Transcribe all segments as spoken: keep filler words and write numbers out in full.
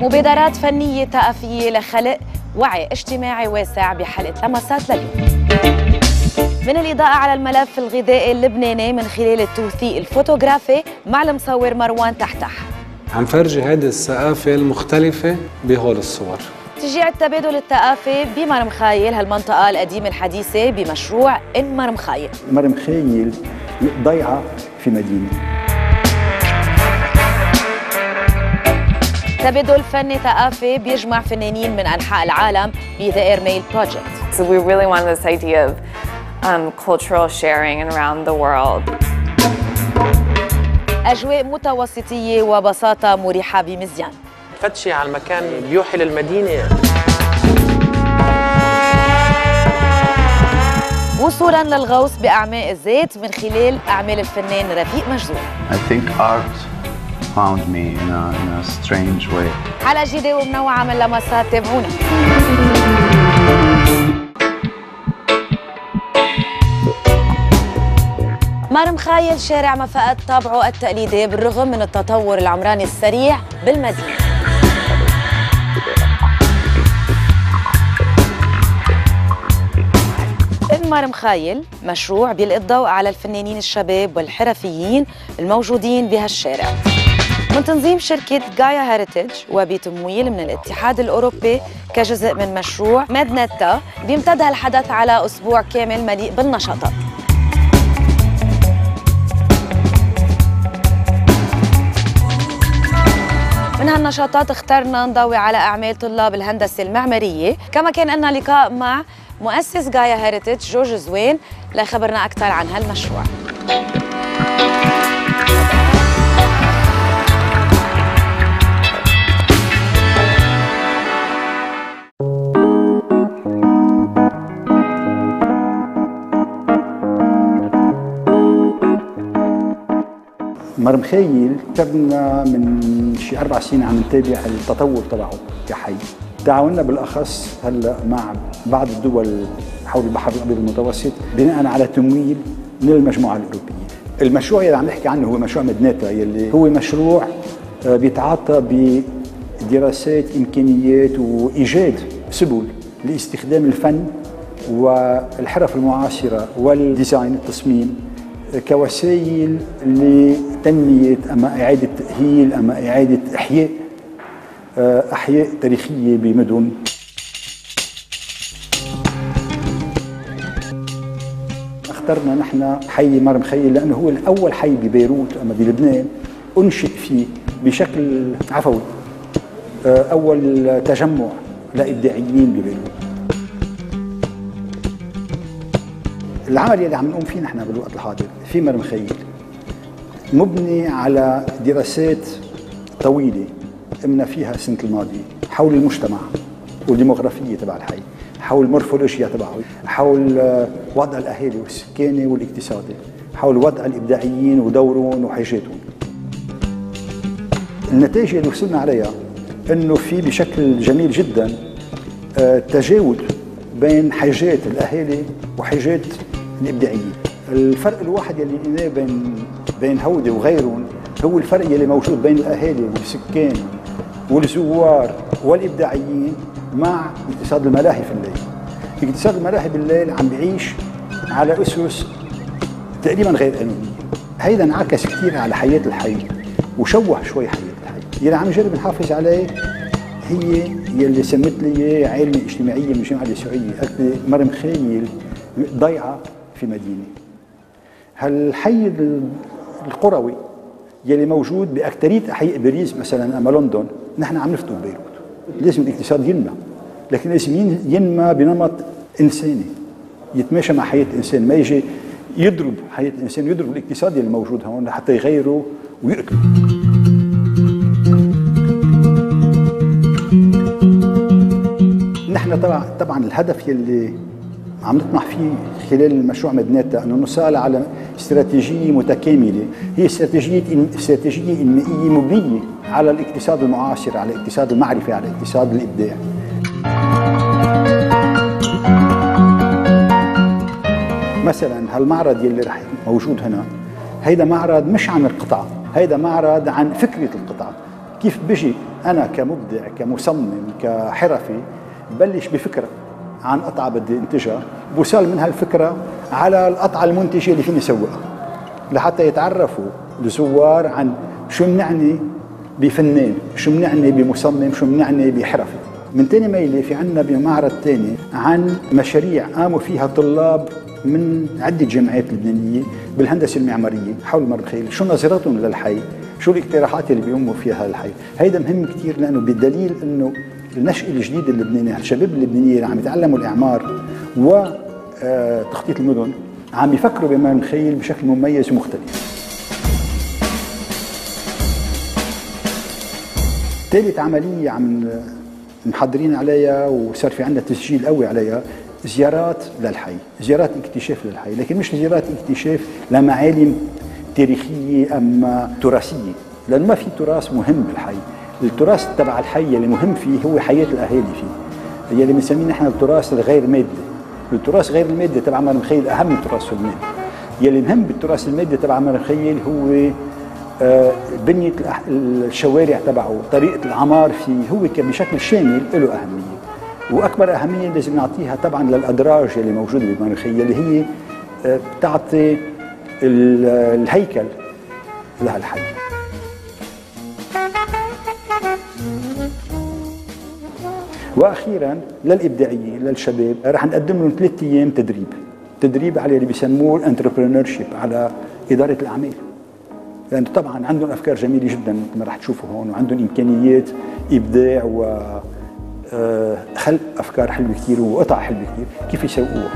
مبادرات فنية ثقافية لخلق وعي اجتماعي واسع بحلقة لمسات لليوم. من الإضاءة على الملف الغذائي اللبناني من خلال التوثيق الفوتوغرافي مع المصور مروان تحتح. عم فرجي هيدي الثقافة المختلفة بهول الصور. تشجيع التبادل الثقافي بمرمخايل هالمنطقة القديمة الحديثة بمشروع إن مرمخايل. مرمخايل ضيعة في مدينة. تبادل فني ثقافي بيجمع فنانين من أنحاء العالم ب The Airmail Project. So we really want this idea of um, cultural sharing around the world. أجواء متوسطية وبساطة مريحة بمزيان. فتشي على المكان بيوحي للمدينة. وصولاً للغوص بأعماق الزيت من خلال أعمال الفنان رفيق مجذوب. I think art found me in a, in a strange way. حلقة جديدة ومنوعة من لمسات، تابعونا. مرمخايل شارع ما فقد طابعه التقليدي بالرغم من التطور العمراني السريع بالمدينة. مرمخايل مشروع بيلقي الضوء على الفنانين الشباب والحرفيين الموجودين بهالشارع من تنظيم شركة غايا هيريتج وبتمويل من الاتحاد الأوروبي كجزء من مشروع مادنتا. بيمتد هالحدث على أسبوع كامل مليء بالنشاطات. من هالنشاطات اخترنا نضوي على أعمال طلاب الهندسة المعمارية، كما كان لنا لقاء مع مؤسس غايا هيريتج جورج زوين ليخبرنا أكثر عن هالمشروع. مرمخايل صرنا من شي أربع سنين عم نتابع التطور تبعه كحي. تعاوننا بالاخص هلا مع بعض الدول حول البحر الابيض المتوسط بناء على تمويل من المجموعه الاوروبيه. المشروع اللي عم نحكي عنه هو مشروع مادنتا، يلي هو مشروع بيتعاطى بدراسات امكانيات وايجاد سبل لاستخدام الفن والحرف المعاصره والديزاين التصميم كوسائل لتنميه اما اعاده تاهيل اما اعاده احياء أحياء تاريخية بمدن. اخترنا نحن حي مرمخايل لأنه هو الأول حي ببيروت أما بلبنان أنشئ فيه بشكل عفوي أول تجمع لإبداعيين ببيروت. العمل يلي عم نقوم فيه نحن بالوقت الحاضر في مرمخايل مبني على دراسات طويلة قمنا فيها السنة الماضية حول المجتمع والديموغرافية تبع الحي، حول المورفولوجيا تبعه، حول وضع الأهالي والسكاني والاقتصادي، حول وضع الإبداعيين ودورهم وحاجاتهم. النتائج اللي وصلنا عليها إنه في بشكل جميل جدا تجاوب بين حاجات الأهالي وحاجات الإبداعيين. الفرق الواحد يلي لقيناه بين بين هودي وغيرهم هو الفرق يلي موجود بين الأهالي والسكان والزوار والإبداعيين مع اقتصاد الملاهي في الليل. اقتصاد الملاهي بالليل عم بيعيش على أسس تقريبا غير قانونية. هيدا انعكس كثير على حياة الحي وشوه شوي حياة الحي. يلي عم نجرب نحافظ عليه هي يلي سمت لي علمي اجتماعية من الجامعة اليسوعية، قالت لي مرمخايل ضيعة في مدينة. هالحي القروي يلي موجود باكثريه احياء باريس مثلا اما لندن، نحن عم نفتو ببيروت. لازم الاقتصاد ينمى، لكن لازم ينمى بنمط انساني يتماشى مع حياه الانسان، ما يجي يضرب حياه الانسان، يضرب الاقتصاد اللي موجود هون لحتى يغيره ويأكله. نحن طبعا طبعا الهدف يلي عم نطمح فيه خلال المشروع مادنتا انه نوصل على استراتيجيه متكامله، هي استراتيجيه استراتيجيه انمائيه مبنيه على الاقتصاد المعاصر، على اقتصاد المعرفه، على اقتصاد الابداع. مثلا هالمعرض يلي رح موجود هنا، هيدا معرض مش عن القطعه، هيدا معرض عن فكره القطعه، كيف بيجي انا كمبدع كمصمم كحرفي بلش بفكره عن قطعه بدي انتجها، بوصل من هالفكره على القطعه المنتجه اللي فيني اسوقها، لحتى يتعرفوا الزوار عن شو بنعني بفنان، شو بنعني بمصمم، شو بنعني بحرفي. من تاني ميلة في عنا بمعرض تاني عن مشاريع قاموا فيها طلاب من عدة جامعات لبنانية بالهندسة المعمارية حول مرة الخيل، شو نظرتهم للحي، شو الاقتراحات اللي بيقوموا فيها الحي. هيدا مهم كتير لأنه بالدليل أنه النشأة الجديدة اللبنانية، الشباب اللبنانيين اللي عم يتعلموا الإعمار وتخطيط المدن عم يفكروا بمرن الخيل بشكل مميز ومختلف. ثالث عملية عم محضرين عليها وصار في عندنا تسجيل قوي عليها، زيارات للحي، زيارات اكتشاف للحي، لكن مش زيارات اكتشاف لمعالم تاريخية أما تراثية، لأنه ما في تراث مهم بالحي. التراث تبع الحي اللي مهم فيه هو حياة الأهالي فيه، اللي بنسميه نحن التراث الغير مادي. التراث غير المادي تبع مرن الخيل أهم من التراث المادي. يلي مهم بالتراث المادي تبع مرن الخيل هو آه بنية الشوارع تبعه، طريقة العمار فيه، هو بشكل شامل له أهمية. وأكبر أهمية لازم نعطيها طبعا للأدراج اللي موجودة بمرن الخيل، اللي هي آه بتعطي الهيكل لهالحي. واخيرا للابداعيين للشباب رح نقدم لهم ثلاث ايام تدريب، تدريب على اللي بيسموه الانتربرينور شيب، على اداره الاعمال. لانه طبعا عندهم افكار جميله جدا مثل ما رح تشوفوا هون، وعندهم امكانيات ابداع وخلق افكار حلوه كثير وقطع حلوه كثير، كيف يسوقوها.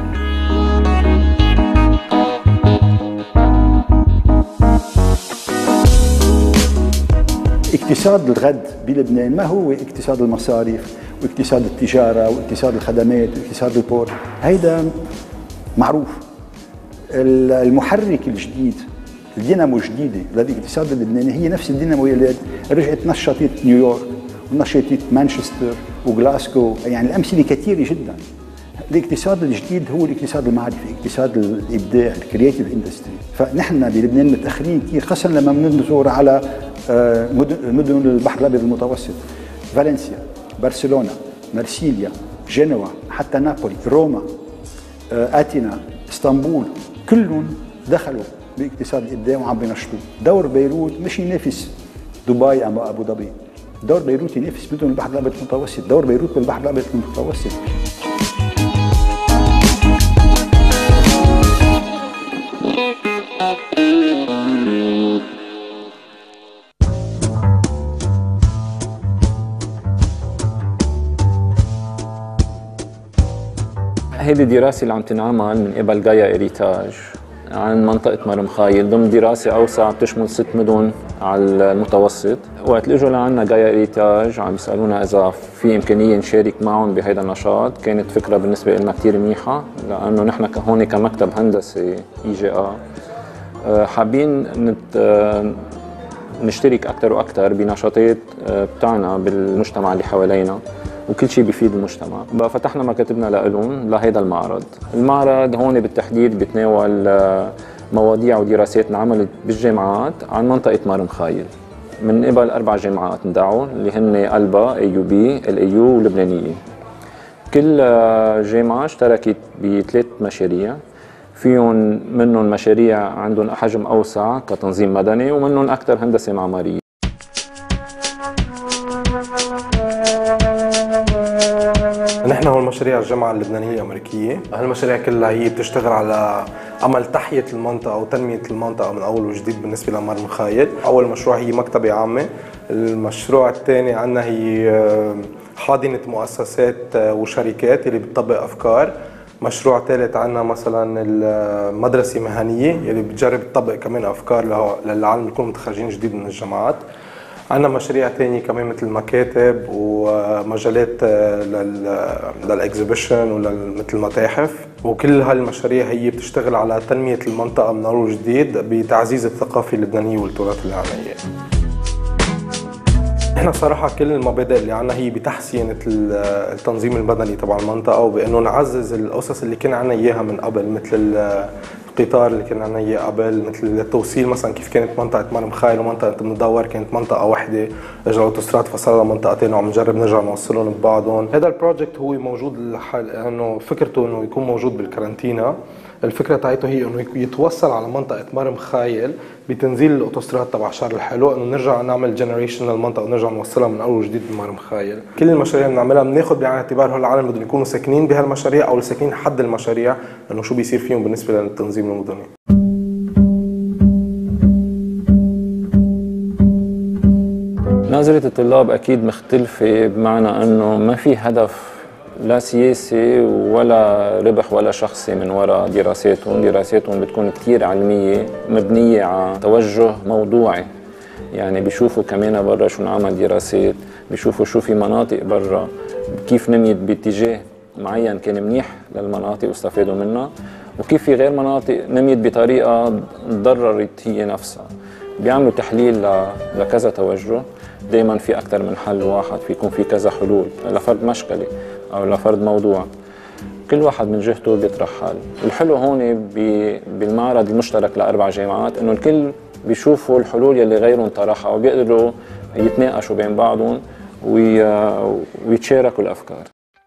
اقتصاد الغد بلبنان ما هو اقتصاد المصارف واقتصاد التجارة واقتصاد الخدمات واقتصاد البور، هيدا معروف. المحرك الجديد، الدينامو الجديدة للاقتصاد اللبناني هي نفس الدينامو اللي رجعت نشطت نيويورك ونشطت مانشستر وغلاسكو، يعني الأمثلة كثيرة جدا. الاقتصاد الجديد هو الاقتصاد المعرفي، اقتصاد الإبداع، الكرياتيف اندستري. فنحن بلبنان متأخرين كثير، خاصة لما بننظر على مدن البحر الأبيض المتوسط، فالنسيا، برشلونة، مرسيليا، جنوة، حتى نابولي، روما، آتينا، اسطنبول، كلهم دخلوا باقتصاد الإبداع وعم بينشطوه. دور بيروت مش ينافس دبي أو أبو ظبي، دور بيروت ينافس مدن البحر الأبيض المتوسط، دور بيروت بالبحر الأبيض المتوسط. هيدي دراسة اللي عم تنعمل من قبل جايا إريتاج عن منطقة مرن خايل ضمن دراسة أوسع بتشمل ست مدن على المتوسط. وقت اللي اجوا لعنا جايا إريتاج عم يسألونا إذا في إمكانية نشارك معهم بهذا النشاط، كانت فكرة بالنسبة لنا كتير منيحة، لأنه نحن كهون كمكتب هندسي إي جي آ حابين نت نشترك أكثر وأكثر بنشاطات بتاعنا بالمجتمع اللي حوالينا، وكل شيء بيفيد المجتمع. بقى فتحنا مكاتبنا لهم لهيدا المعرض. المعرض هون بالتحديد بتناول مواضيع ودراسات انعملت بالجامعات عن منطقة مرن خايل من قبل أربع جامعات ندعوا اللي هن ألبا، أي يو بي، ال يو واللبنانية. كل جامعة اشتركت بثلاث مشاريع، فيهم منهم مشاريع عندهم حجم أوسع كتنظيم مدني، ومنهم أكثر هندسة معمارية. نحن هون مشاريع الجامعة اللبنانية الأمريكية، هالمشاريع كلها هي بتشتغل على عمل تحية المنطقة وتنمية المنطقة من أول وجديد بالنسبة لمرن خايل. أول مشروع هي مكتبة عامة، المشروع الثاني عندنا هي حاضنة مؤسسات وشركات اللي بتطبق أفكار. مشروع ثالث عندنا مثلا المدرسة مهنية اللي بتجرب تطبق كمان أفكار للعالم اللي بيكونوا متخرجين جديد من الجامعات. عندنا مشاريع تانية كمان مثل المكاتب ومجالات للاكزيبيشن ومثل المتاحف، وكل هالمشاريع هي بتشتغل على تنمية المنطقة من أول وجديد بتعزيز الثقافة اللبنانية والتراث العالمية. احنا صراحة كل المبادئ اللي عنا هي بتحسين التنظيم المدني تبع المنطقة، وبأنه نعزز القصص اللي كان عنا إياها من قبل، مثل القطار اللي كنا عنا اياه قبل، مثل التوصيل مثلا كيف كانت منطقه مرم خايل ومنطقه مدور كانت منطقه واحده، اجى الاوتوستراد فصلها لمنطقتين وعم نجرب نرجع نوصلهم ببعضهم. هذا البروجكت هو موجود لحال انه فكرته انه يكون موجود بالكارنتينا. الفكره تاعته هي انه يتوصل على منطقه مرم خايل بتنزيل الاوتوستراد تبع شارع الحلو، انه نرجع نعمل جنريشن للمنطقه ونرجع نوصلها من اول وجديد بمرم خايل. كل المشاريع اللي بنعملها بناخذ بعين الاعتبار هول العالم بدهم يكونوا ساكنين بهالمشاريع او ساكنين حد المشاريع، انه شو بيصير فيهم بالنسبه للتنظيم المدني. نظرة الطلاب أكيد مختلفة، بمعنى أنه ما في هدف لا سياسي ولا ربح ولا شخصي من وراء دراساتهم. دراساتهم بتكون كتير علمية مبنية على توجه موضوعي، يعني بيشوفوا كمان برا شو نعمل دراسات، بيشوفوا شو في مناطق برا كيف نميت باتجاه معين كان منيح للمناطق واستفادوا منها، وكيف في غير مناطق نميت بطريقة ضررت هي نفسها. بيعملوا تحليل لكذا توجه، دائما في أكثر من حل واحد، في يكون في كذا حلول لفرد مشكلة أو لفرد موضوع، كل واحد من جهته بيطرح حل. الحلو هون بالمعرض المشترك لأربع جامعات إنه الكل بيشوفوا الحلول يلي غيرهم طرحها وبيقدروا يتناقشوا بين بعضهم ويتشاركوا الأفكار.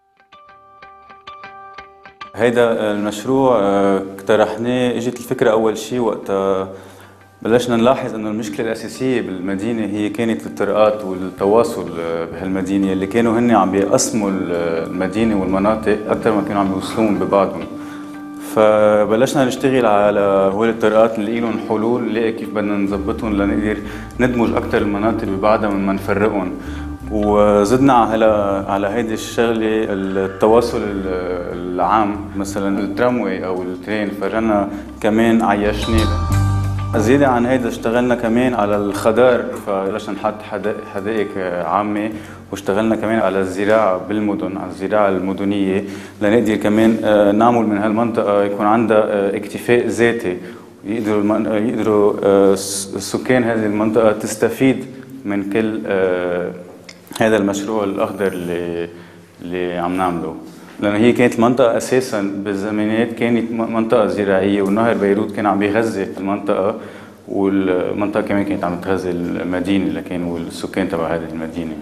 هيدا المشروع اقترحناه، اجت الفكرة أول شيء وقت بلشنا نلاحظ انه المشكله الاساسيه بالمدينه هي كانت الطرقات والتواصل بهالمدينه اللي كانوا هن عم بيقسموا المدينه والمناطق اكثر ما كانوا عم بيوصلون ببعضهم. فبلشنا نشتغل على هول الطرقات نلاقي لهم حلول، نلاقي كيف بدنا نظبطهم لنقدر ندمج اكثر المناطق ببعضها من ما نفرقهم. وزدنا على على هيدي الشغله التواصل العام، مثلا التراموي او الترين فرجنا كمان عيشناه. زيادة عن هيدا اشتغلنا كمان على الخضار، فبلشنا نحط حدائق عامة، واشتغلنا كمان على الزراعة بالمدن، على الزراعة المدنية، لنقدر كمان نعمل من هالمنطقة يكون عندها اكتفاء ذاتي، يقدروا يقدروا سكان هذه المنطقة تستفيد من كل هذا المشروع الأخضر اللي اللي عم نعمله. لأن هي كانت المنطقة أساساً بالزمانات كانت منطقة زراعية، والنهر بيروت كان عم بيغذي المنطقة، والمنطقة كمان كانت عم تغذي المدينة اللي كانوا السكان تبع هذه المدينة.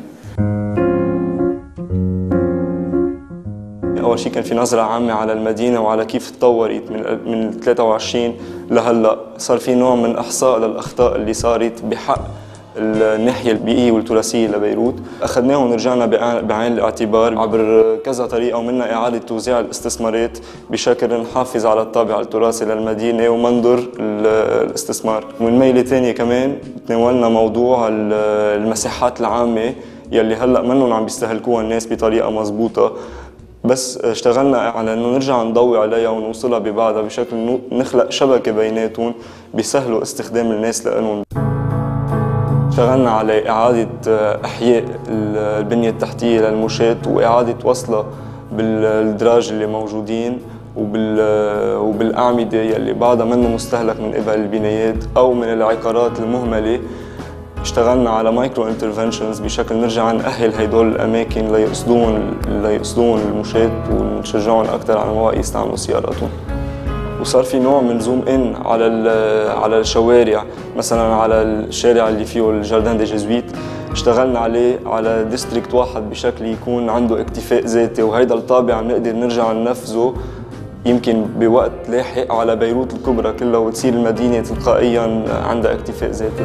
أول شيء كان في نظرة عامة على المدينة وعلى كيف تطورت من من ثلاثة وعشرين لهلا، صار في نوع من إحصاء للأخطاء اللي صارت بحق الناحية البيئية والتراثية لبيروت. أخذناه ورجعنا بعين الاعتبار عبر كذا طريقة، ومنها إعادة توزيع الاستثمارات بشكل نحافظ على الطابع التراثي للمدينة ومنظر الاستثمار. ومن ميلة ثانية كمان تناولنا موضوع المساحات العامة يلي هلأ منهم عم بيستهلكوها الناس بطريقة مضبوطة، بس اشتغلنا على انه نرجع نضوي عليها ونوصلها ببعضها بشكل نخلق شبكة بيناتهم بيسهلوا استخدام الناس لهم. اشتغلنا على إعادة إحياء البنية التحتية للمشاة وإعادة وصلها بالدراج اللي موجودين وبالأعمدة يلي بعضها منه مستهلك من قبل البنايات أو من العقارات المهملة. اشتغلنا على مايكرو انترفنشنز بشكل نرجع نأهل هدول الأماكن ليقصدون ليقصدون المشاة ونشجعهم أكثر على مواقع يستعملوا سياراتهم. وصار في نوع من زوم ان على على الشوارع، مثلا على الشارع اللي فيه الجاردان دي جيزويت اشتغلنا عليه على ديستريكت واحد بشكل يكون عنده اكتفاء ذاتي، وهيدا الطابع نقدر نرجع ننفذه يمكن بوقت لاحق على بيروت الكبرى كلها، وتصير المدينه تلقائيا عندها اكتفاء ذاتي.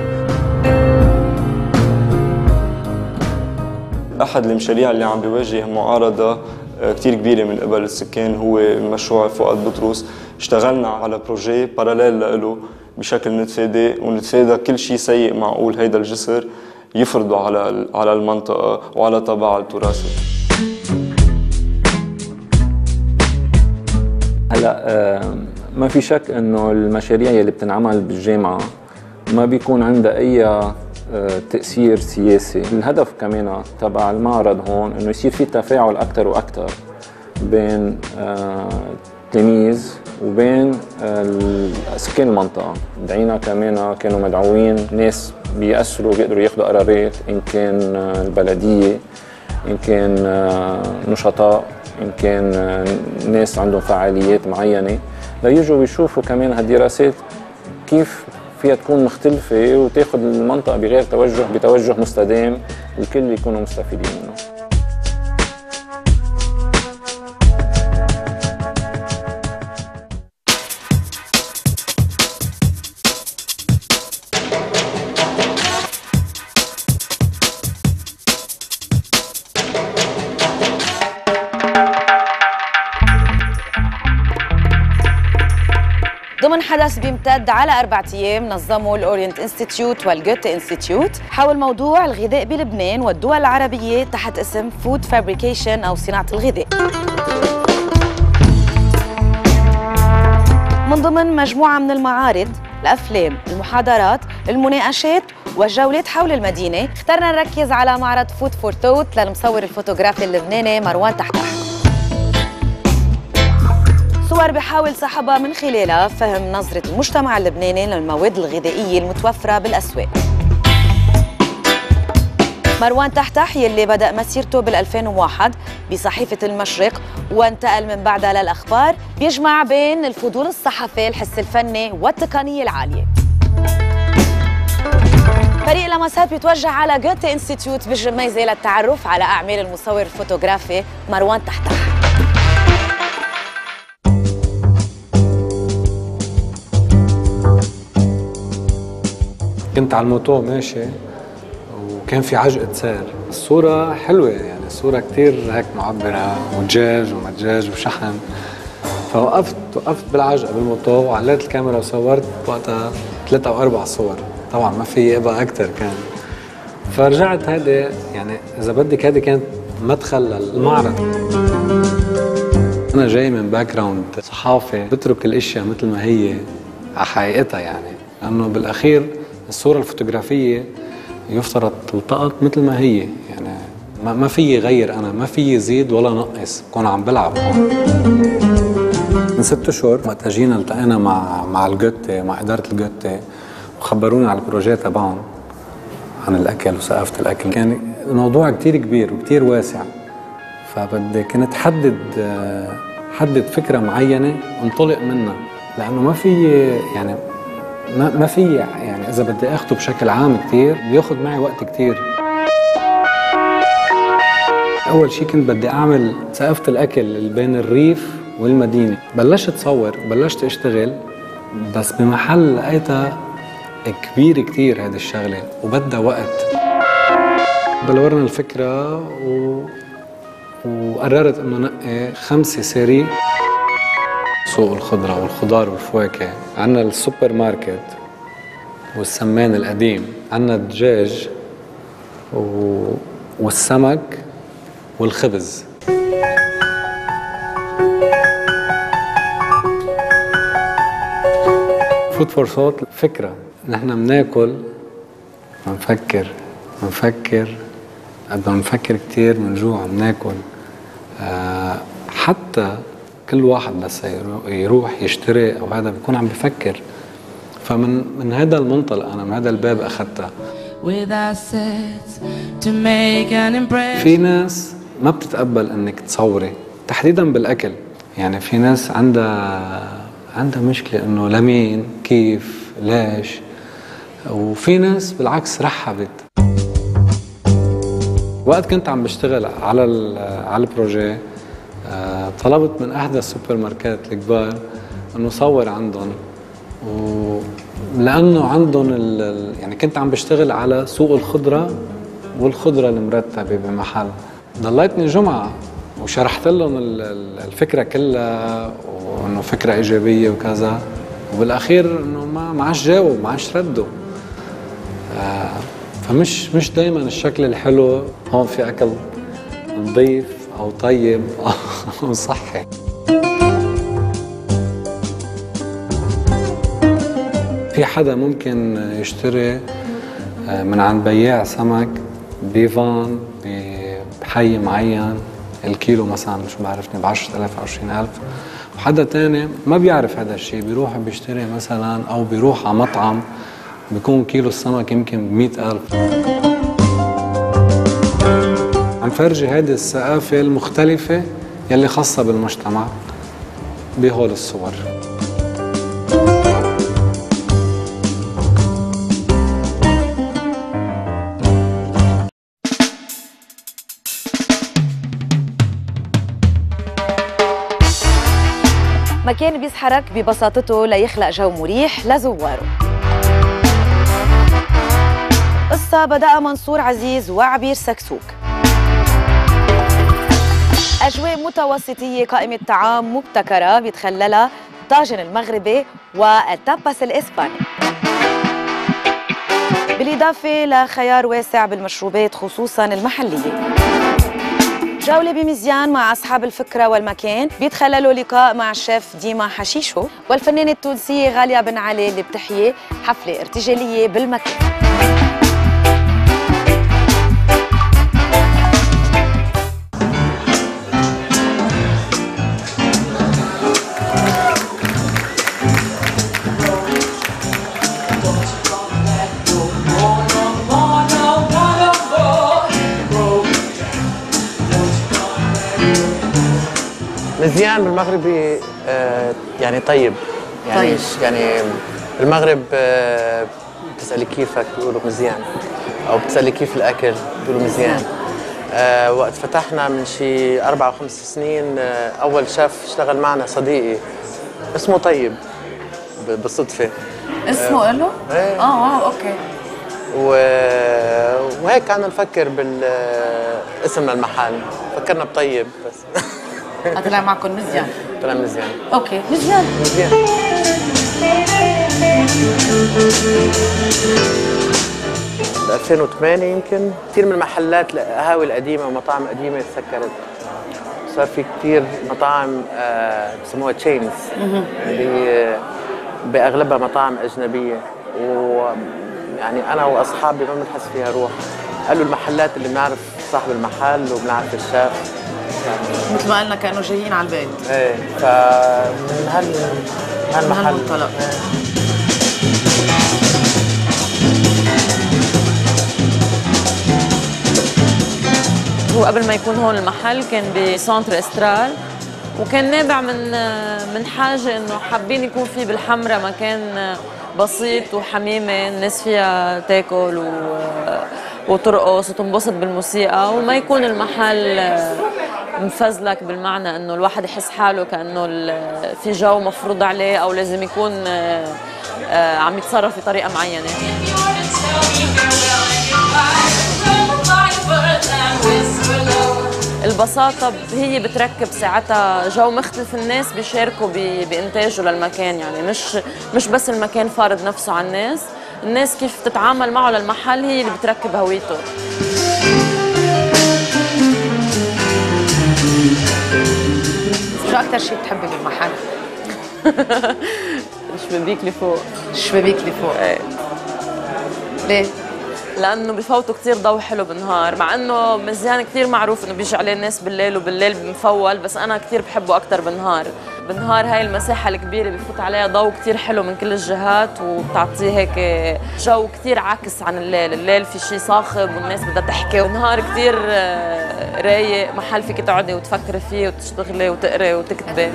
احد المشاريع اللي عم بيواجه معارضه كتير كبيرة من قبل السكان هو مشروع فؤاد بطرس. اشتغلنا على بروجي باراليل له بشكل نتفادى ونتفادى كل شيء سيء معقول هيدا الجسر يفرضه على على المنطقة وعلى طابعها التراثي. هلا ما في شك انه المشاريع اللي بتنعمل بالجامعة ما بيكون عندها اي تأثير سياسي. الهدف كمان تبع المعرض هون انه يصير في تفاعل اكثر واكثر بين التلاميذ وبين سكان المنطقة. دعينا كمان كانوا مدعوين ناس بيأثروا بيقدروا ياخذوا قرارات، ان كان البلدية، ان كان نشطاء، ان كان ناس عندهم فعاليات معينة، ليجوا ويشوفوا كمان هالدراسات كيف فيها تكون مختلفة وتاخذ المنطقة بغير توجه بتوجه مستدام الكل يكونوا مستفيدين منه. ضمن حدث بيمتد على أربعة أيام نظمه الأورينت انستيتيوت والجوتي انستيتيوت حول موضوع الغذاء بلبنان والدول العربية تحت اسم فود فابريكيشن أو صناعة الغذاء. من ضمن مجموعة من المعارض، الأفلام، المحاضرات، المناقشات والجولات حول المدينة، اخترنا نركز على معرض فود فور ثوت للمصور الفوتوغرافي اللبناني مروان تحتح. صور بحاول صاحبها من خلالها فهم نظرة المجتمع اللبناني للمواد الغذائية المتوفرة بالأسواق. مروان تحتح يلي بدأ مسيرته بال ألفين وواحد بصحيفة المشرق وانتقل من بعدها للأخبار، بيجمع بين الفضول الصحفي، الحس الفني والتقنية العالية. فريق لمسات بيتوجه على جوتي انستيتيوت بالجميزة للتعرف على أعمال المصور الفوتوغرافي مروان تحتح. كنت على الموتو ماشي وكان في عجقة سير، الصورة حلوة يعني الصورة كتير هيك معبرة ودجاج ومدجاج وشحن، فوقفت وقفت بالعجقة بالموتو وعلقت الكاميرا وصورت وقتها ثلاثة أو أربع صور، طبعا ما في أبقى أكتر كان. فرجعت هيدي يعني إذا بدك هيدي كانت مدخل للمعرض. أنا جاي من باك جراوند صحافي، بترك الأشياء مثل ما هي على حقيقتها يعني، لأنه بالأخير الصورة الفوتوغرافية يفترض تلتقط مثل ما هي يعني ما, ما في غير، أنا ما في زيد ولا نقص، بكون عم بلعب هون. من ست أشهر وقت جينا التقينا مع مع الجوتي مع إدارة الجوتي وخبروني على البروجي تبعهم عن الأكل وثقافة الأكل، كان الموضوع كتير كبير وكتير واسع، فبدي كنت حدد حدد فكرة معينة انطلق منها، لأنه ما في يعني ما ما في يعني اذا بدي اخذه بشكل عام كثير بياخذ معي وقت كثير. اول شيء كنت بدي اعمل ثقافه الاكل اللي بين الريف والمدينه، بلشت صور وبلشت اشتغل بس بمحل لقيتها كبير كثير هذه الشغله وبدها وقت. بلورنا الفكره و... وقررت انه نقي خمسه سيري. سوق الخضرة والخضار والفواكه، عنا السوبر ماركت والسمان القديم، عنا الدجاج و... والسمك والخبز. فود فور ثوت فكرة، نحن بناكل بنفكر بنفكر قد ما بنفكر كتير بنجوع بناكل. آه حتى كل واحد بس يروح يشتري او هذا بيكون عم بفكر، فمن من هذا المنطلق انا من هذا الباب اخذتها. في ناس ما بتتقبل انك تصوري تحديدا بالاكل، يعني في ناس عندها عندها مشكله انه لمين كيف ليش، وفي ناس بالعكس رحبت. وقت كنت عم بشتغل على على البروجي آه، طلبت من احدى السوبر ماركات الكبار انه صور عندهم، ولانه عندهم يعني كنت عم بشتغل على سوق الخضره والخضره المرتبه بمحل. ضليتني جمعه وشرحت لهم الفكره كلها وانه فكره ايجابيه وكذا، وبالاخير انه ما ما عادش جاوب ما عادش ردوا. آه، فمش مش دائما الشكل الحلو هون في اكل نظيف أو طيب أو صحي. في حدا ممكن يشتري من عند بياع سمك بفان بحي معين الكيلو مثلا شو بعرفني ب عشرة آلاف أو عشرين ألف، وحدا تاني ما بيعرف هذا الشيء بيروح بيشتري مثلا أو بيروح على مطعم بيكون كيلو السمك يمكن بمئة ألف. عم فرجي هذه الثقافة المختلفة يلي خاصة بالمجتمع بهول الصور. مكان بيسحرك ببساطته ليخلق جو مريح لزواره. قصة بدأ منصور عزيز وعبير سكسوك. أجواء متوسطية قائمة طعام مبتكرة بيتخللها الطاجن المغربي والتاباس الإسباني، بالإضافة لخيار واسع بالمشروبات خصوصاً المحلية. جولة بمزيان مع أصحاب الفكرة والمكان بيتخللوا لقاء مع الشيف ديما حشيشو والفنانة التونسية غالية بن علي اللي بتحيي حفلة ارتجالية بالمكان. مزيان بالمغربي آه يعني طيب يعني طيب. يعني بالمغرب آه بتسألي كيفك بيقولوا مزيان، او بتسألي كيف الاكل بيقولوا مزيان. آه وقت فتحنا من شي اربع او خمس سنين آه اول شيف اشتغل معنا صديقي اسمه طيب بالصدفه. اسمه له؟ ايه اه اه اوكي. و... وهيك كنا نفكر بالاسم المحل، فكرنا بطيب بس. طلع معكم مزيان. طلع مزيان. اوكي مزيان. مزيان. ب ألفين وثمانية يمكن كثير من المحلات القهاوي القديمه ومطاعم قديمه تسكرت. صار في كثير مطاعم آه بسموها تشينز اللي باغلبها مطاعم اجنبيه، ويعني انا واصحابي ما بنحس فيها روح. قالوا المحلات اللي بنعرف صاحب المحل وبنعرف الشيف مثل ما قلنا كانوا جايين على البيت. ايه فمن هال هالمحل هالمنطلق. هو قبل ما يكون هون المحل كان بسانتر استرال، وكان نابع من من حاجه انه حابين يكون في بالحمرة مكان بسيط وحميمه الناس فيها تاكل و وترقص وتنبسط بالموسيقى، وما يكون المحل مفزلك بالمعنى انه الواحد يحس حاله كانه في جو مفروض عليه او لازم يكون عم يتصرف بطريقه معينه. البساطة هي بتركب ساعتها جو مختلف، الناس بيشاركوا بإنتاجه للمكان، يعني مش مش بس المكان فارض نفسه على الناس، الناس كيف تتعامل معه للمحل هي اللي بتركب هويته. شو أكثر شيء بتحبي بالمحل؟ الشبابيك اللي فوق. الشبابيك اللي فوق. ايه. ليه؟ لانه بفوتوا كثير ضوء حلو بالنهار، مع انه مزيان كثير معروف انه بيجي عليه الناس بالليل وبالليل مفول، بس انا كثير بحبه اكثر بالنهار. بالنهار هاي المساحه الكبيره بفوت عليها ضوء كثير حلو من كل الجهات، وبتعطيه هيك جو كثير عكس عن الليل. الليل في شيء صاخب والناس بدها تحكي، والنهار كثير رايق، محل فيك تقعدي وتفكري فيه وتشتغلي وتقري وتكتبي.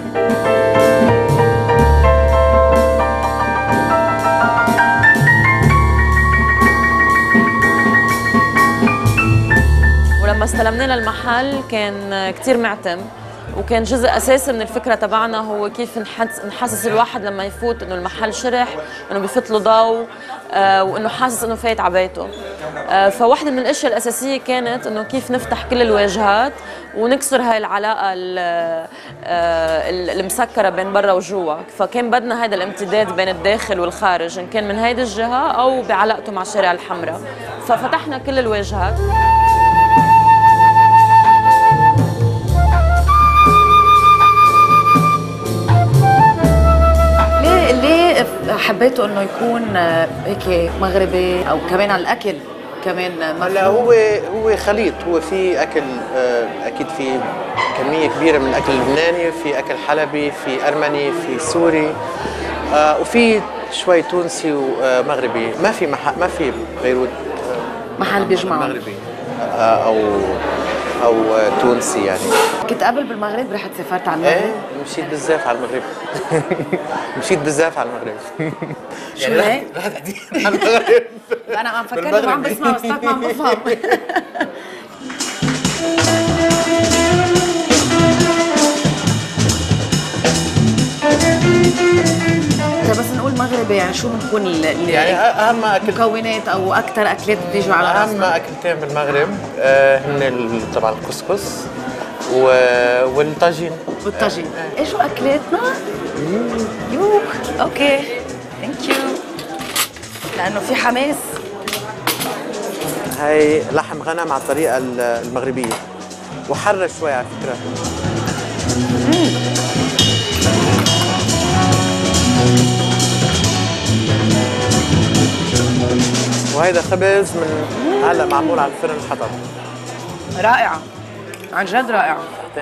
لما استلمنا للمحل كان كتير معتم، وكان جزء اساسي من الفكره تبعنا هو كيف نحسس الواحد لما يفوت انه المحل شرح، انه بفوت له ضوء، آه وانه حاسس انه فايت على بيته. آه فواحده من الاشياء الاساسيه كانت انه كيف نفتح كل الواجهات ونكسر هاي العلاقه المسكره بين برا وجوا، فكان بدنا هذا الامتداد بين الداخل والخارج، ان كان من هيدي الجهه او بعلاقته مع شارع الحمراء، ففتحنا كل الواجهات. ليه حبيتوا انه يكون هيك مغربي او كمان على الاكل كمان؟ هلا هو هو خليط، هو في اكل اكيد في كميه كبيره من الاكل اللبناني، في اكل حلبي، في ارمني، في سوري، وفي شوي تونسي ومغربي. ما في ما في بيروت محل بيجمعهم مغربي او او تونسي يعني. كنت قبل بالمغرب رحت سافرت على المغرب؟ ايه مشيت بزاف على المغرب. مشيت بزاف على المغرب. شو هيك؟ رحت على المغرب. انا عم فكر وعم بسمع بس ما عم بفهم. المغربي يعني شو بنكون اللي يعني اهم أكل مكونات او اكثر اكلات بتيجوا على اهم راسنا؟ اكلتين بالمغرب آه هن ال- طبعا الكسكس و... والطاجين. والطاجين. ايش اكلاتنا؟ يو اوكي ثانك يو لانه في حماس. هاي لحم غنم على الطريقه ال- المغربيه وحرة شوي على فكره. وهيدا خبز من هلا معمول على الفرن حطب. رائعه عن جد رائعه.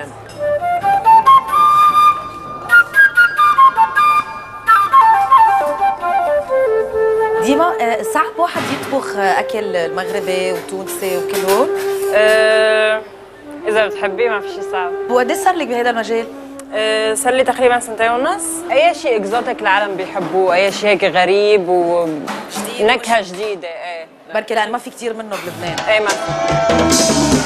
ديما آه، صعب واحد يطبخ آه، اكل مغربي وتونسي وكل هول؟ أه اذا بتحبيه ما في شيء صعب. وقد صار لك بهذا المجال؟ أه صار لي تقريبا سنتين ونص. اي شيء اكزوتيك العالم بيحبوه، اي شيء هيك غريب ونكهه جديده. ايه بركي لان ما في كثير منه بلبنان. ايه ما في.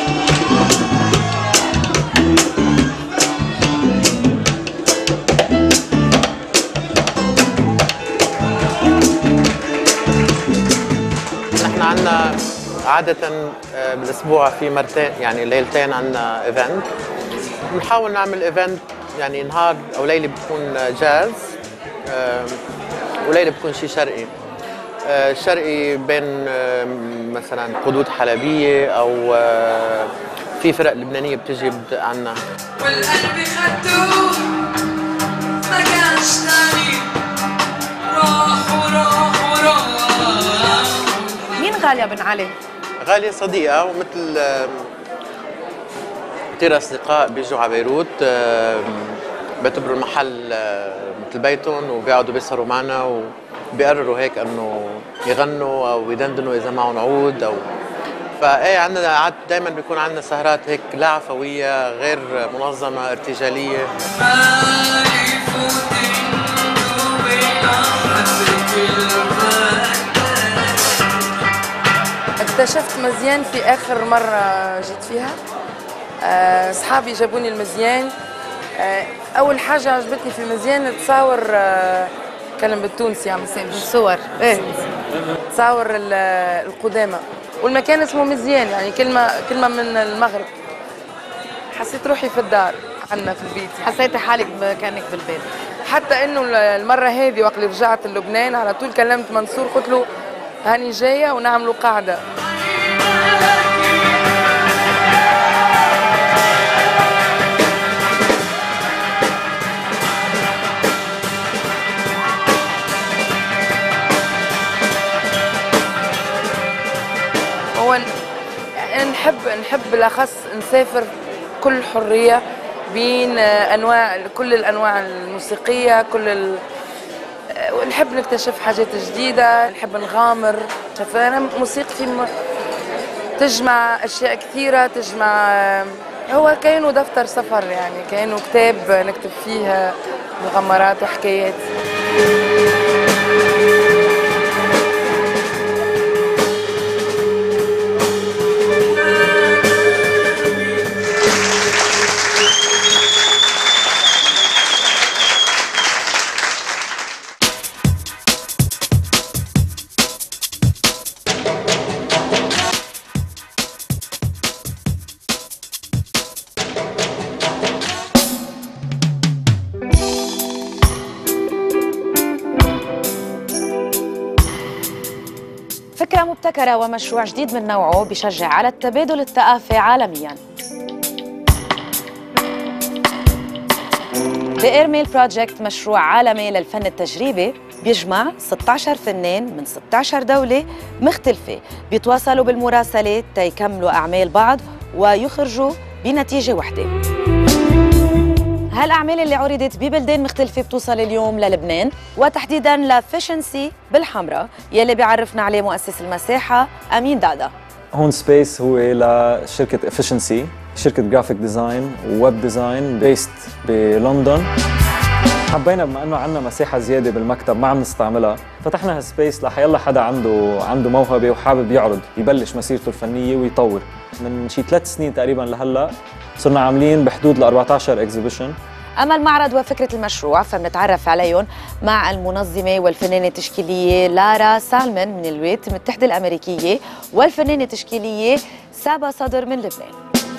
نحن عندنا عادة آه، بالاسبوع في مرتين يعني ليلتين عندنا ايفنت. بنحاول نعمل ايفنت يعني نهار او ليله بتكون جاز آه، وليله بتكون شيء شرقي. آه، شرقي بين آه، مثلا قدود حلبيه او آه، في فرق لبنانيه بتجي عنا. والقلب خدوه ما كانش تاني راح وراح وراح. مين غاليه بن علي؟ غاليه صديقه ومثل آه، كثير اصدقاء بيجوا على بيروت آه، بيعتبروا المحل آه، مثل بيتهم وبيقعدوا بيسهروا معنا وبيقرروا هيك انه يغنوا او يدندنوا اذا معهم عود او فايه عندنا عاد دائما بيكون عندنا سهرات هيك لا عفويه غير منظمه ارتجاليه. اكتشفت مزيان في اخر مره جيت فيها. اصحابي أه جابوني المزيان. أه اول حاجه عجبتني في المزيان تصاور أه كلام بالتونسي عم سامي الصور ايه تصاور القدامى والمكان اسمه مزيان يعني كلمه كلمه من المغرب. حسيت روحي في الدار عنا في البيت يعني. حسيتي حالك كانك بالبيت. حتى انه المره هذه وقت اللي رجعت للبنان على طول كلمت منصور قلت له هاني جايه ونعملوا قاعده. هو نحب نحب بالاخص نسافر كل حريه بين انواع كل الانواع الموسيقيه كل ال... ونحب نكتشف حاجات جديده نحب نغامر. شوف انا موسيقتي م... تجمع اشياء كثيره تجمع هو كأنه دفتر سفر يعني كأنه كتاب نكتب فيه مغامرات وحكايات. فكرة مبتكرة ومشروع جديد من نوعه بيشجع على التبادل الثقافي عالمياً. The Airmail Project مشروع عالمي للفن التجريبي بيجمع ستة عشر فنان من ستة عشر دولة مختلفة بيتواصلوا بالمراسلات تيكملوا أعمال بعض ويخرجوا بنتيجة وحدة. هالأعمال اللي عرضت ببلدان مختلفة بتوصل اليوم للبنان وتحديداً لفيشنسي بالحمراء يلي بيعرفنا عليه مؤسس المساحة أمين دادا. هون سبيس هو لشركة افيشنسي شركة جرافيك ديزاين وويب ديزاين بيست بلندن. حبينا بما انه عندنا مساحة زيادة بالمكتب ما عم نستعملها فتحنا هالسبيس لحيلا حدا عنده عنده موهبة وحابب يعرض يبلش مسيرته الفنية ويطور. من شي ثلاث سنين تقريبا لهلا صرنا عاملين بحدود ل أربعة عشر اكزيبيشن أما المعرض وفكرة المشروع فبنتعرف عليهم مع المنظمة والفنانة التشكيلية لارا سالمون من الولايات المتحدة الأمريكية والفنانة التشكيلية سابا صدر من لبنان.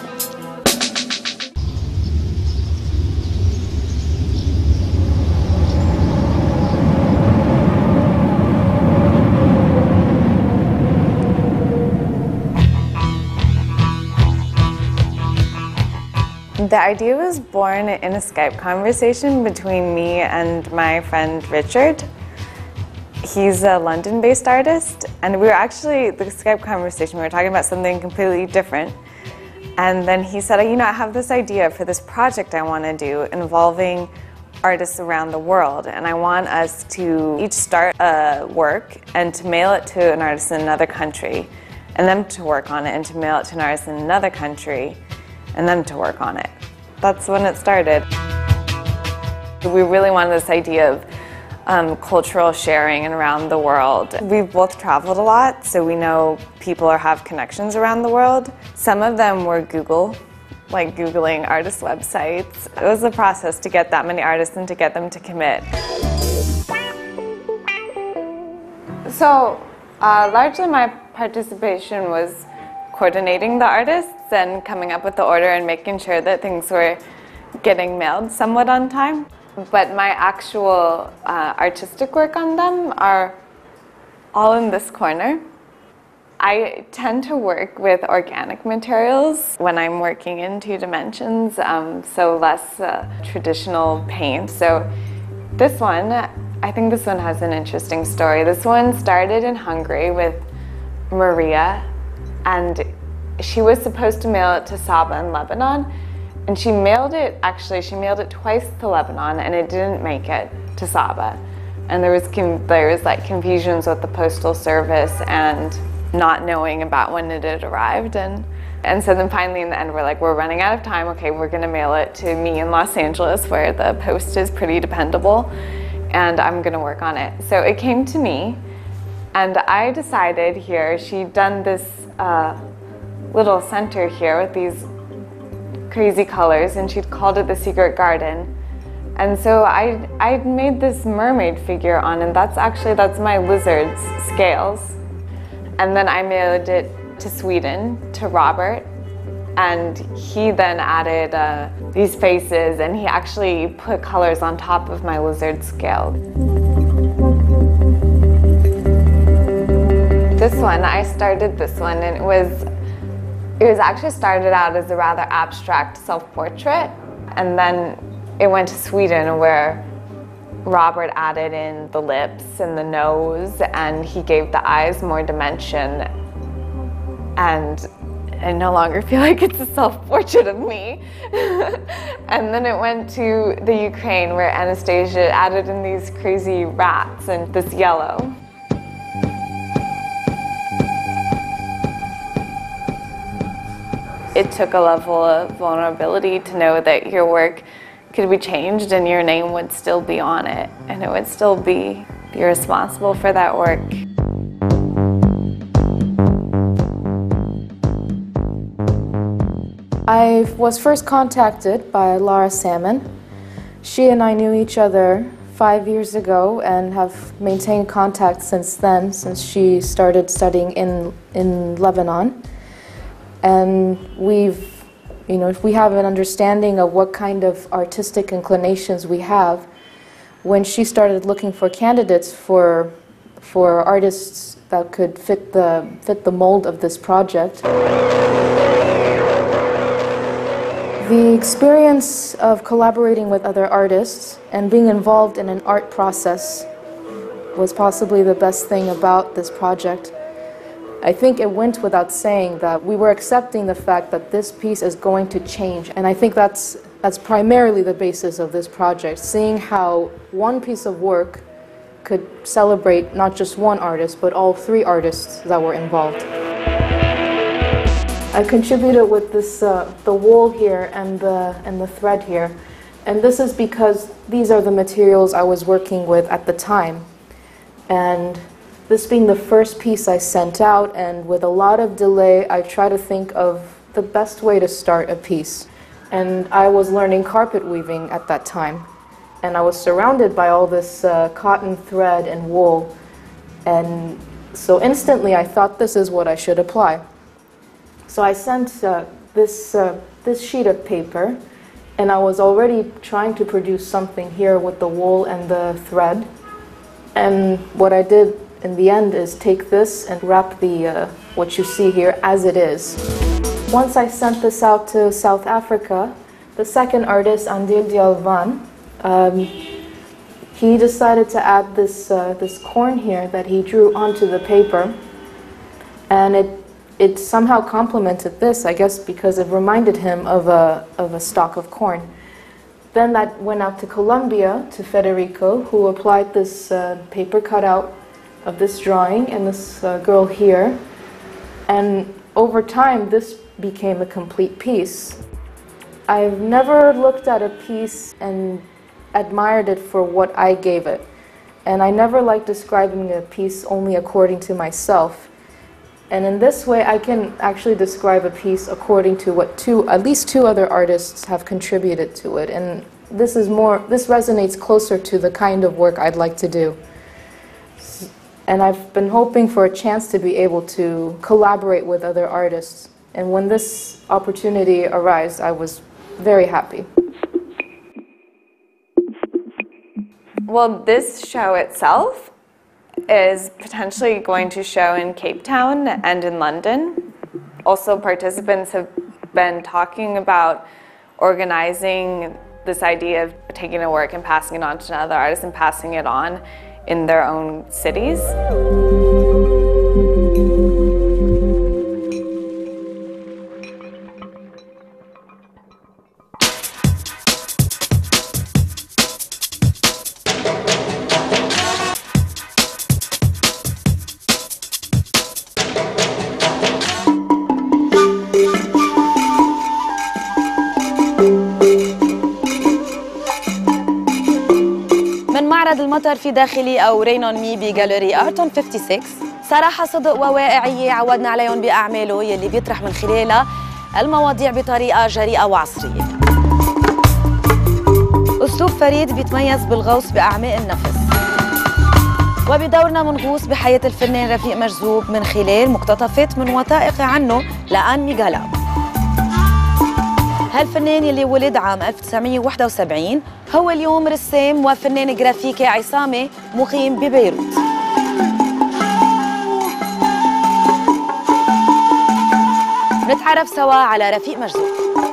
The idea was born in a Skype conversation between me and my friend Richard. He's a London-based artist, and we were actually, the Skype conversation, we were talking about something completely different. And then he said, you know, I have this idea for this project I want to do involving artists around the world, and I want us to each start a work and to mail it to an artist in another country, and them to work on it, and to mail it to an artist in another country, and them to work on it. That's when it started. We really wanted this idea of um, cultural sharing around the world. We've both traveled a lot, so we know people or have connections around the world. Some of them were Google, like Googling artist websites. It was a process to get that many artists and to get them to commit. So uh, largely my participation was coordinating the artists and coming up with the order and making sure that things were getting mailed somewhat on time. But my actual uh, artistic work on them are all in this corner. I tend to work with organic materials when I'm working in two dimensions, um, so less uh, traditional paint. So this one, I think this one has an interesting story. This one started in Hungary with Maria, and she was supposed to mail it to Saba in Lebanon, and she mailed it, actually, she mailed it twice to Lebanon, and it didn't make it to Saba. And there was, there was like confusions with the postal service and not knowing about when it had arrived. And, and so then finally in the end, we're like, we're running out of time. Okay, we're gonna mail it to me in Los Angeles, where the post is pretty dependable, and I'm gonna work on it. So it came to me, and I decided here, she'd done this uh, little center here with these crazy colors, and she'd called it the Secret Garden. And so I I made this mermaid figure on, and that's actually, that's my lizard's scales. And then I mailed it to Sweden, to Robert, and he then added uh, these faces, and he actually put colors on top of my lizard scale. This one, I started this one, and it was It was actually started out as a rather abstract self-portrait, and then it went to Sweden where Robert added in the lips and the nose, and he gave the eyes more dimension. And I no longer feel like it's a self-portrait of me. And then it went to the Ukraine where Anastasia added in these crazy rats and this yellow. It took a level of vulnerability to know that your work could be changed and your name would still be on it, and it would still be, you're responsible for that work. I was first contacted by Lara Salmon. She and I knew each other five years ago and have maintained contact since then, since she started studying in, in Lebanon. And we've, you know, if we have an understanding of what kind of artistic inclinations we have, when she started looking for candidates for, for artists that could fit the, fit the mold of this project, the experience of collaborating with other artists and being involved in an art process was possibly the best thing about this project. I think it went without saying that we were accepting the fact that this piece is going to change, and I think that's, that's primarily the basis of this project, seeing how one piece of work could celebrate not just one artist, but all three artists that were involved. I contributed with this, uh, the wool here and the, and the thread here, and this is because these are the materials I was working with at the time. And this being the first piece I sent out, and with a lot of delay, I try to think of the best way to start a piece. And I was learning carpet weaving at that time. And I was surrounded by all this uh, cotton thread and wool. And so instantly I thought this is what I should apply. So I sent uh, this, uh, this sheet of paper, and I was already trying to produce something here with the wool and the thread. And what I did in the end is take this and wrap the, uh, what you see here as it is. Once I sent this out to South Africa, the second artist, Andile Dialvan, um, he decided to add this, uh, this corn here that he drew onto the paper. And it, it somehow complemented this, I guess, because it reminded him of a, of a stalk of corn. Then that went out to Colombia, to Federico, who applied this uh, paper cutout of this drawing and this uh, girl here. And over time, this became a complete piece. I've never looked at a piece and admired it for what I gave it. And I never like describing a piece only according to myself. And in this way, I can actually describe a piece according to what two, at least two other artists have contributed to it. And this is more, this resonates closer to the kind of work I'd like to do. And I've been hoping for a chance to be able to collaborate with other artists. And when this opportunity arose, I was very happy. Well, this show itself is potentially going to show in Cape Town and in London. Also, participants have been talking about organizing this idea of taking a work and passing it on to another artist and passing it on in their own cities. معرض المطر في داخلي أو رين مي بجاليري أرتون ستة وخمسين صراحة صدق وواقعية عودنا عليهم بأعماله يلي بيطرح من خلالها المواضيع بطريقة جريئة وعصرية. أسلوب فريد بيتميز بالغوص بأعماق النفس، وبدورنا منغوص بحياة الفنان رفيق مجذوب من خلال مقتطفات من وثائق عنه لآن ميغالاب. هالفنان يلي ولد عام ألف وتسعمية وواحد وسبعين هو اليوم رسام وفنان جرافيكي عصامي مقيم ببيروت. نتعرف سوا على رفيق مجذوب.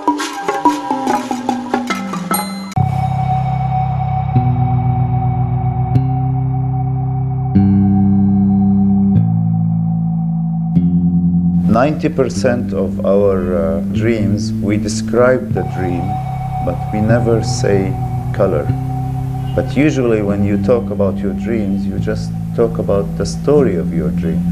ninety percent of our uh, dreams, we describe the dream, but we never say color. But usually when you talk about your dreams, you just talk about the story of your dream.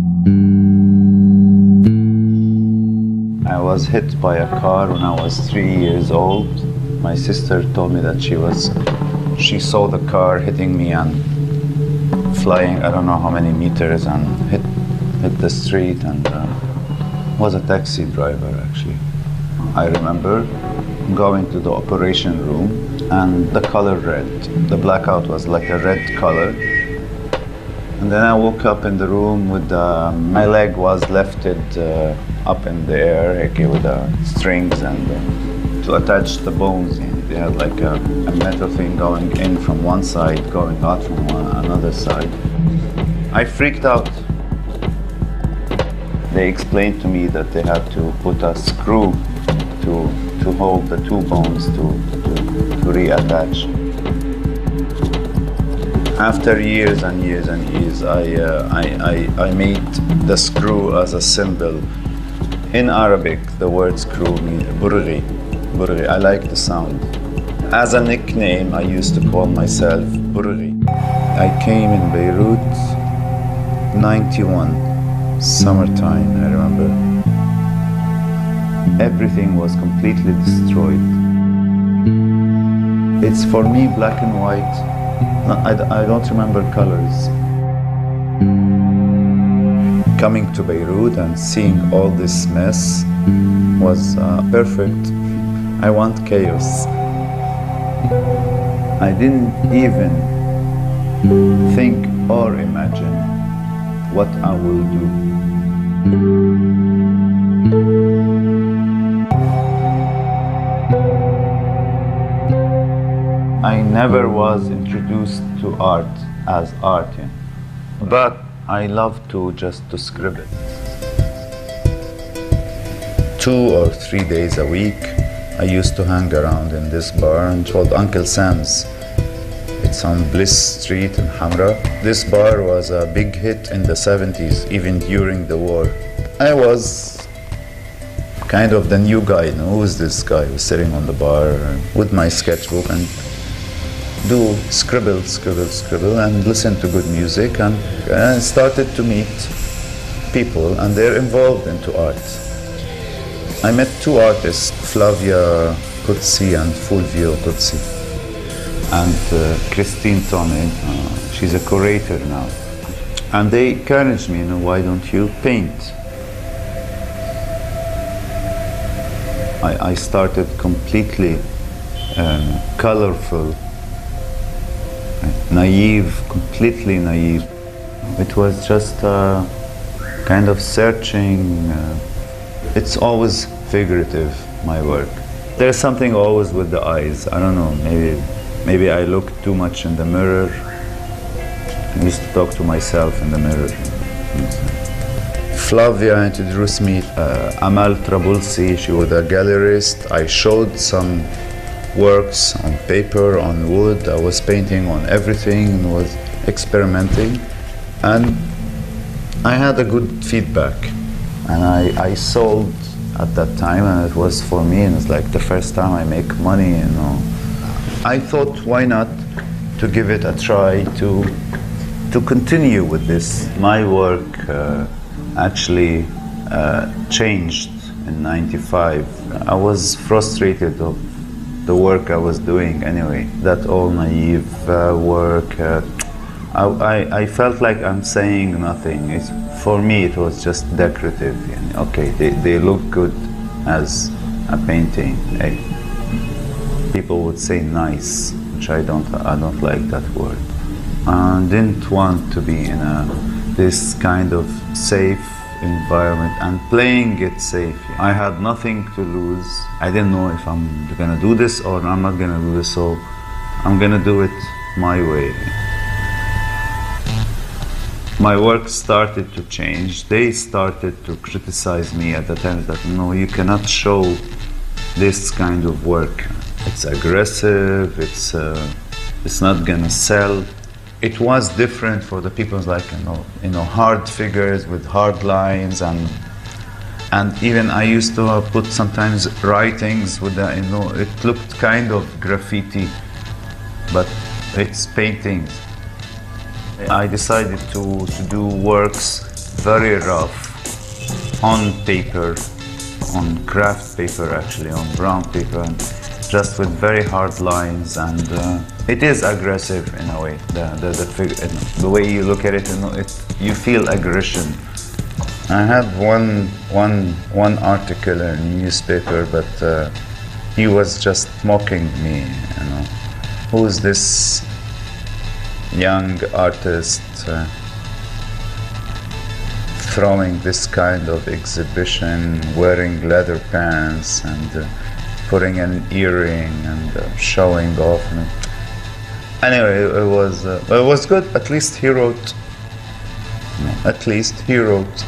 I was hit by a car when I was three years old. My sister told me that she was, she saw the car hitting me and flying I don't know how many meters and hit, hit the street and uh, was a taxi driver actually. I remember going to the operation room and the color red. The blackout was like a red color. And then I woke up in the room with the, my leg was lifted uh, up in the air okay, with the strings and uh, to attach the bones. They had like a, a metal thing going in from one side, going out from one, another side. I freaked out. They explained to me that they had to put a screw to, to hold the two bones to, to, to reattach. After years and years and years, I, uh, I, I, I made the screw as a symbol. In Arabic, the word screw means burghi. Burghi. I like the sound. As a nickname, I used to call myself Burghi. I came in Beirut, ninety-one. Summertime, I remember. Everything was completely destroyed. It's for me black and white. I, I don't remember colors. Coming to Beirut and seeing all this mess was uh, perfect. I want chaos. I didn't even think or imagine what I will do. I never was introduced to art as art, yeah. But I love to just to scribble. Two or three days a week, I used to hang around in this bar called Uncle Sam's. It's on Bliss Street in Hamra. This bar was a big hit in the seventies, even during the war. I was kind of the new guy, you know, who is this guy who's sitting on the bar with my sketchbook and do scribble, scribble, scribble, and listen to good music, and, and started to meet people, and they're involved into art. I met two artists, Flavia Kutsi and Fulvio Kutsi, and uh, Christine Tome. Uh, she's a curator now. And they encouraged me, you know, why don't you paint? I, I started completely um, colorful, naive, completely naive. It was just uh, kind of searching. Uh, it's always figurative, my work. There's something always with the eyes. I don't know, maybe, maybe I look too much in the mirror. I used to talk to myself in the mirror. Flavia introduced me uh, Amal Trabulsi. She was a gallerist. I showed some works on paper, on wood. I was painting on everything and was experimenting. And I had a good feedback. And I, I sold at that time, and it was for me, and it's like the first time I make money, you know. I thought, why not to give it a try, to, to continue with this. My work uh, actually uh, changed in ninety-five. I was frustrated of the work I was doing anyway, that all naive uh, work. Uh, I, I, I felt like I'm saying nothing. It's, for me, it was just decorative. And okay, they, they look good as a painting. Hey, people would say nice, which I don't, I don't like that word. I didn't want to be in a, this kind of safe environment and playing it safe. I had nothing to lose. I didn't know if I'm gonna do this or I'm not gonna do this, so I'm gonna do it my way. My work started to change. They started to criticize me at the time that, no, you cannot show this kind of work. It's aggressive, it's, uh, it's not gonna sell. It was different for the people like, you know, you know, hard figures with hard lines, and and even I used to uh, put sometimes writings with the, you know, it looked kind of graffiti, but it's paintings. I decided to, to do works very rough, on paper, on craft paper actually, on brown paper, and just with very hard lines, and uh, it is aggressive in a way. The the the, fig the way you look at it, you know, it you feel aggression. I had one one one article in a newspaper, but uh, he was just mocking me. You know, who is this young artist uh, throwing this kind of exhibition, wearing leather pants and uh, putting an earring and uh, showing off. And anyway, it, it was uh, it was good. At least he wrote. No, at least he wrote.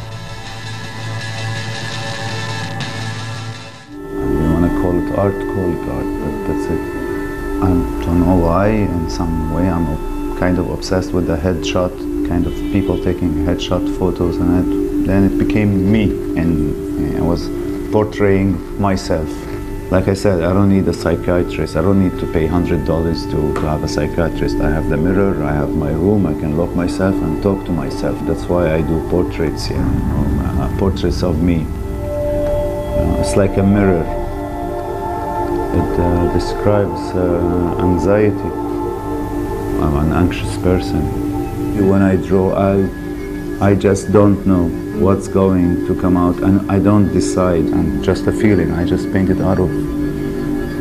You want to call it art? Call it art. But that's it. I don't know why. In some way, I'm kind of obsessed with the headshot, kind of people taking headshot photos, and it, then it became me, and I was portraying myself. Like I said, I don't need a psychiatrist. I don't need to pay one hundred dollars to, to have a psychiatrist. I have the mirror, I have my room, I can lock myself and talk to myself. That's why I do portraits here, you know, uh, portraits of me. Uh, it's like a mirror. It uh, describes uh, anxiety. I'm an anxious person. When I draw, I, I just don't know what's going to come out, and I don't decide, and just a feeling. I just paint it out of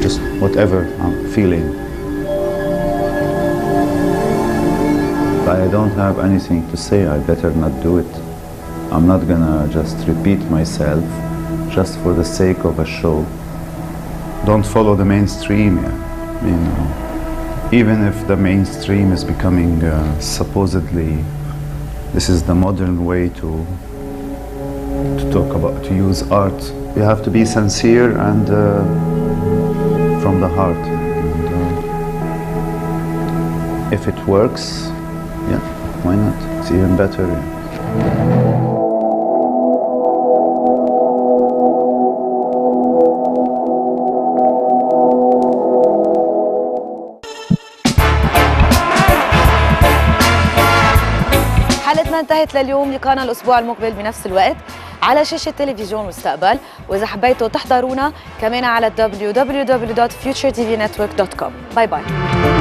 just whatever I'm feeling. I don't have anything to say, I better not do it. I'm not gonna just repeat myself just for the sake of a show. Don't follow the mainstream, yeah. You know, even if the mainstream is becoming uh, supposedly, this is the modern way to to talk about, to use art. You have to be sincere and uh, from the heart. And, uh, if it works, yeah, why not? It's even better. Yeah. حلقتنا انتهت لليوم، لقانا الأسبوع المقبل بنفس الوقت على شاشة تلفزيون مستقبل، وإذا حبيتوا تحضرونا كمان على دبليو دبليو دبليو دوت فيوتشر تي في نتورك دوت كوم. باي باي.